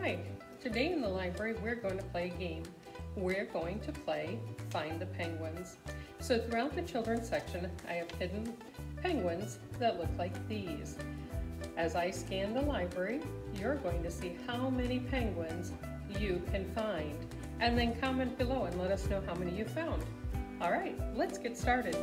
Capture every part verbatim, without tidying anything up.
Hi, today in the library we're going to play a game. We're going to play Find the Penguins. So throughout the children's section I have hidden penguins that look like these. As I scan the library, you're going to see how many penguins you can find. And then comment below and let us know how many you found. All right, let's get started.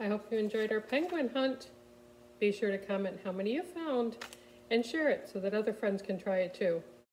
I hope you enjoyed our penguin hunt. Be sure to comment how many you found and share it so that other friends can try it too.